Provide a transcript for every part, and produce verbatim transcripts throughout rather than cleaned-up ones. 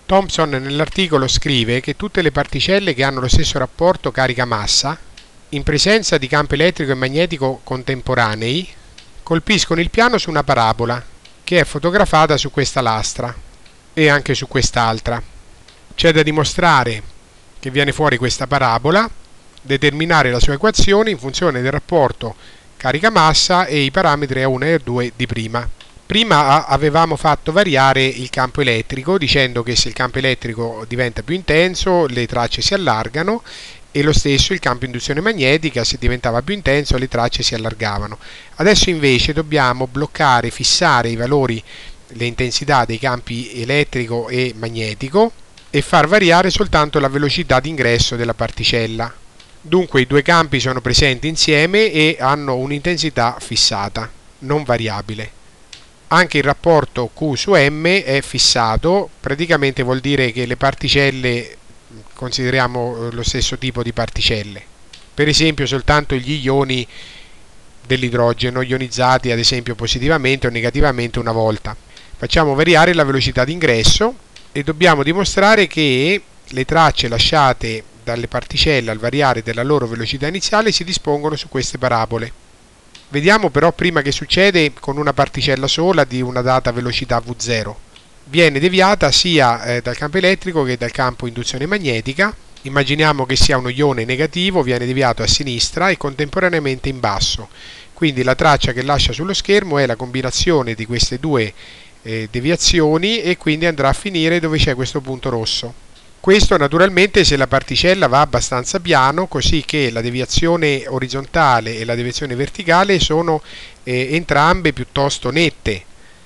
Thompson nell'articolo scrive che tutte le particelle che hanno lo stesso rapporto carica-massa, in presenza di campo elettrico e magnetico contemporanei, colpiscono il piano su una parabola che è fotografata su questa lastra e anche su quest'altra. C'è da dimostrare che viene fuori questa parabola, determinare la sua equazione in funzione del rapporto carica-massa e i parametri A uno e A due di prima. Prima avevamo fatto variare il campo elettrico dicendo che se il campo elettrico diventa più intenso le tracce si allargano, e lo stesso il campo induzione magnetica, se diventava più intenso le tracce si allargavano. Adesso invece dobbiamo bloccare, fissare i valori, le intensità dei campi elettrico e magnetico e far variare soltanto la velocità d'ingresso della particella. Dunque i due campi sono presenti insieme e hanno un'intensità fissata, non variabile. Anche il rapporto Q su M è fissato, praticamente vuol dire che le particelle, consideriamo lo stesso tipo di particelle, per esempio soltanto gli ioni dell'idrogeno ionizzati ad esempio positivamente o negativamente una volta. Facciamo variare la velocità d'ingresso e dobbiamo dimostrare che le tracce lasciate dalle particelle al variare della loro velocità iniziale si dispongono su queste parabole. Vediamo però prima che succede con una particella sola di una data velocità V zero. Viene deviata sia eh, dal campo elettrico che dal campo induzione magnetica. Immaginiamo che sia uno ione negativo, viene deviato a sinistra e contemporaneamente in basso. Quindi la traccia che lascia sullo schermo è la combinazione di queste due eh, deviazioni e quindi andrà a finire dove c'è questo punto rosso. Questo naturalmente se la particella va abbastanza piano, così che la deviazione orizzontale e la deviazione verticale sono eh, entrambe piuttosto nette.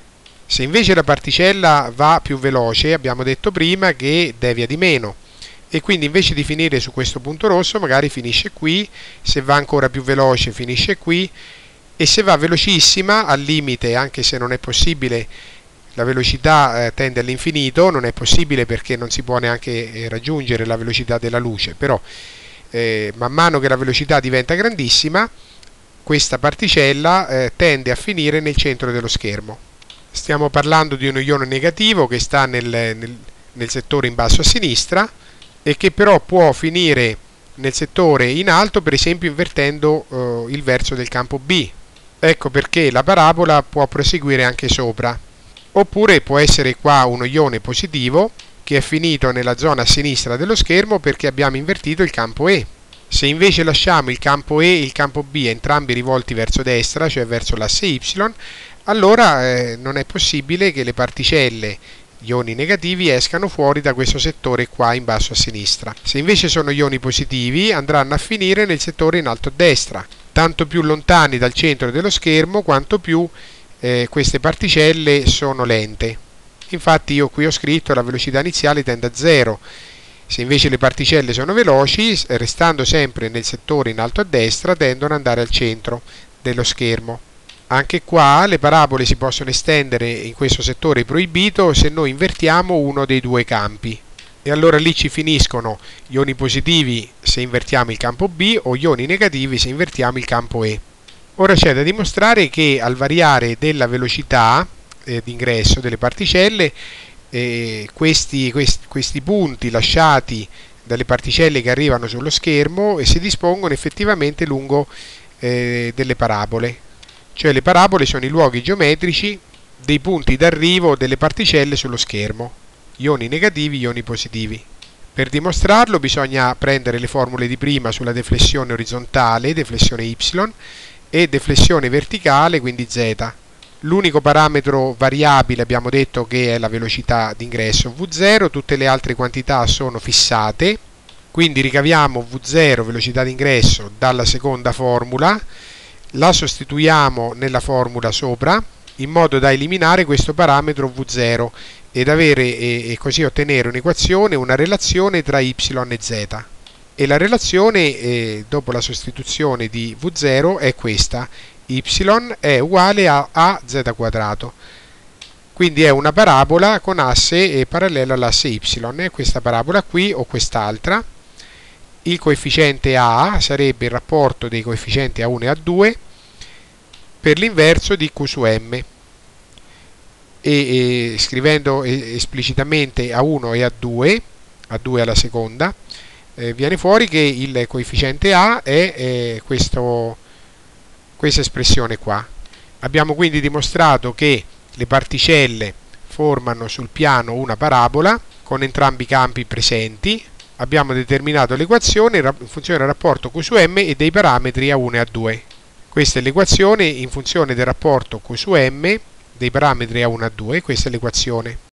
Se invece la particella va più veloce, abbiamo detto prima che devia di meno e quindi invece di finire su questo punto rosso magari finisce qui, se va ancora più veloce finisce qui, e se va velocissima al limite, anche se non è possibile, la velocità eh, tende all'infinito, non è possibile perché non si può neanche eh, raggiungere la velocità della luce, però eh, man mano che la velocità diventa grandissima questa particella eh, tende a finire nel centro dello schermo. Stiamo parlando di uno ione negativo che sta nel, nel, nel settore in basso a sinistra e che però può finire nel settore in alto, per esempio invertendo eh, il verso del campo B. Ecco perché la parabola può proseguire anche sopra. Oppure può essere qua uno ione positivo che è finito nella zona a sinistra dello schermo perché abbiamo invertito il campo E. Se invece lasciamo il campo E e il campo B entrambi rivolti verso destra, cioè verso l'asse Y, allora eh, non è possibile che le particelle, gli ioni negativi, escano fuori da questo settore qua in basso a sinistra. Se invece sono ioni positivi andranno a finire nel settore in alto a destra, tanto più lontani dal centro dello schermo quanto più Eh, queste particelle sono lente. Infatti io qui ho scritto la velocità iniziale tende a zero. Se invece le particelle sono veloci, restando sempre nel settore in alto a destra, tendono ad andare al centro dello schermo. Anche qua le parabole si possono estendere in questo settore proibito se noi invertiamo uno dei due campi. E allora lì ci finiscono ioni positivi se invertiamo il campo B o ioni negativi se invertiamo il campo E. Ora c'è da dimostrare che al variare della velocità eh, d'ingresso delle particelle, eh, questi, questi, questi punti lasciati dalle particelle che arrivano sullo schermo e si dispongono effettivamente lungo eh, delle parabole. Cioè le parabole sono i luoghi geometrici dei punti d'arrivo delle particelle sullo schermo, ioni negativi, ioni positivi. Per dimostrarlo bisogna prendere le formule di prima sulla deflessione orizzontale, deflessione Y, e deflessione verticale, quindi Z. L'unico parametro variabile abbiamo detto che è la velocità d'ingresso V zero, tutte le altre quantità sono fissate, quindi ricaviamo V zero, velocità d'ingresso, dalla seconda formula, la sostituiamo nella formula sopra in modo da eliminare questo parametro V zero ed avere e, e così ottenere un'equazione, una relazione tra Y e Z. E la relazione eh, dopo la sostituzione di V zero è questa: y è uguale a az quadrato. Quindi è una parabola con asse eh, parallela all'asse y, è questa parabola qui o quest'altra. Il coefficiente A sarebbe il rapporto dei coefficienti A uno e A due per l'inverso di Q su M. e, e scrivendo esplicitamente A uno e A due, A due alla seconda, eh, viene fuori che il coefficiente A è eh, questo, questa espressione qua. Abbiamo quindi dimostrato che le particelle formano sul piano una parabola con entrambi i campi presenti. Abbiamo determinato l'equazione in funzione del rapporto Q su M e dei parametri A uno e A due. Questa è l'equazione in funzione del rapporto Q su M dei parametri A uno e A due, questa è l'equazione.